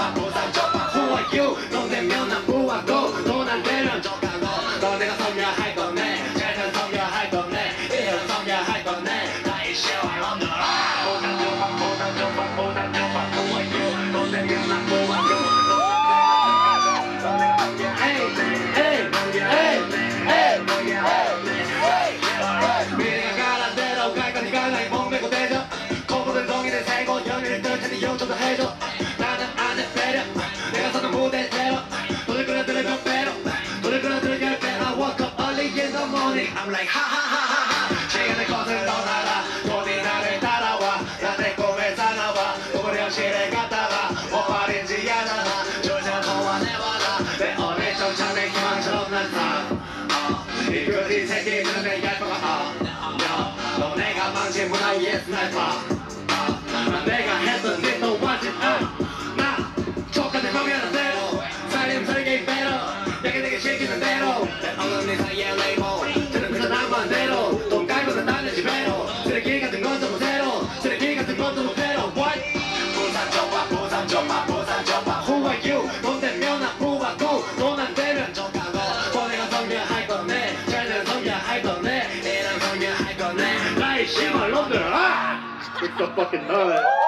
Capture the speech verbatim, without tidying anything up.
줘봐 보상 줘봐 Who are you? 돈 되면 난 부하고 돈 안 되면 족하고 너네가 성녀할 거네 잘난 성녀할 거네 이런 성녀할 거네 나의 시험을 넘겨라 보상 줘봐 보상 줘봐 보상 줘봐 Who are you? 돈 되면 난 부하고 너네가 성녀할 거네 Hey hey hey hey 미래가 가란 대로 갈 거니까 나의 몸 메고 대죠 거부된 동이를 세고 연인을 뜰 테니 요청도 해줘 나는 안 해 배려 내가 서는 무대대로 돈을 끌어들여 몇 배로 돈을 끌어들여 열 배 I woke up early in the morning I'm like 하하하하하 시간의 것을 떠나라 돈이 나를 따라와 나 내 꿈에 사나와 우물형실에 갔다가 오빠인지 않아 조절 보완해봐라 내 어릴 적 참의 희망처럼 난 사 이 그리 새끼들은 내 얄빠가 어 너네가 망친 문화 위에 스나이퍼 난 내가 했던 짓도 완전 나 족같은 놈이라는 대로 살림 설계 배로 내게 내게 시키는 대로 내 어금니 사이에 레이블 저는 그저 낭만대로 돈 깔고는 나는 집에로 쓰레기 같은 건 전부 새로 쓰레기 같은 건 전부 새로 What? 부산 줘봐 부산 줘봐 부산 줘봐 Who are you? 돈 되면 난 부하고 돈 안 되면 족하고 너네가 성녀할 거네 잘난 성녀할 거네 이런 성녀할 거네 나의 심을 놈들아 It's a fucking nut